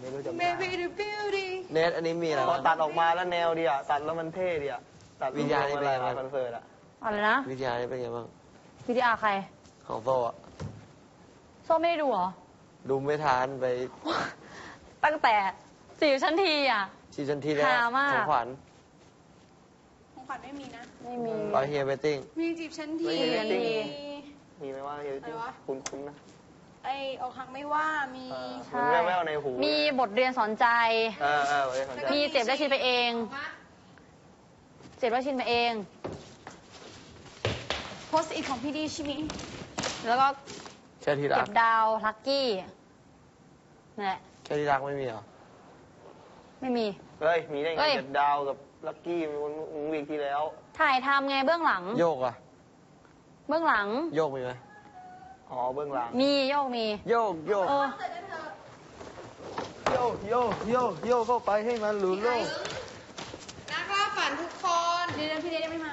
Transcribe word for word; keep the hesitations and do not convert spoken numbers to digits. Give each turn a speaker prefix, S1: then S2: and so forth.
S1: ไม่รู้จะ
S2: Maybe the beauty
S3: เนทอันนี้มีอะไร
S1: พอตัดออกมาแล้วแนวดีอ่ะตัดแล้วมันเท่ดีอ่ะตัด
S3: วิญญาณนี่
S1: อะ
S3: เป็น
S1: ไร
S3: ไงบ้าง
S1: คอนเสิร์ตอ่ะ
S2: อะไรนะ
S3: วิทยานี่เป็นไงบ้าง
S2: วิดีอาร์ใคร
S3: ของโซ่อะ
S2: โซ่ไม่ได้ดูเหรอ
S3: ดูไม่ทันไป
S2: ตั้งแต่จีบฉันทีอ่ะ
S3: ซีซั่นที่แล้ว
S2: ฮามาก
S3: ของขวัญ
S4: ของขวัญไม่มีนะ
S2: ไม่มี
S3: ตอนเฮียเวตติ้ง
S4: มีจีบฉันที
S2: จีบฉันที
S1: มีไหมว่าเยอะจริง
S4: อะไรวะ
S1: คุ้นคุ้นๆนะ
S4: ไออกหักไม่ว่ามี
S1: เออ
S2: ใช่
S1: มันแว่วๆในหู
S2: มีบทเรียนสอนใจ
S1: เออเออไม่ได้สนใจ
S2: มีเจ็บและชินไปเอง เจ็บและชินไปเอง
S4: โพสต์อีกของพี่ดีใช่ไหม
S2: แล้วก็
S3: แค่ที่รั
S2: เก็
S3: ก
S2: บดาวลักกี้นั่นแหละ
S3: แค่ที่รักไม่มีเหรอ
S2: ไม่มี
S1: เฮ้ยมีได้ไง
S2: เฮ้ย
S1: เจ็ดดาวกับลักกี้มันวีคที่แล้ว
S2: ถ่ายทำไงเบื้องหลัง
S3: โยกอะ
S2: เบื้องหลัง
S3: โยกมีไหม
S1: อ๋อเบื้องหลัง
S2: มีโยกมี
S3: โยกโยก
S2: เออ
S3: โยกโยกโยกโยกเข้าไปให้มันหลุดโลก
S4: นักล่าฝันทุกคน เดี๋ยวพี่เดชยังไม่มา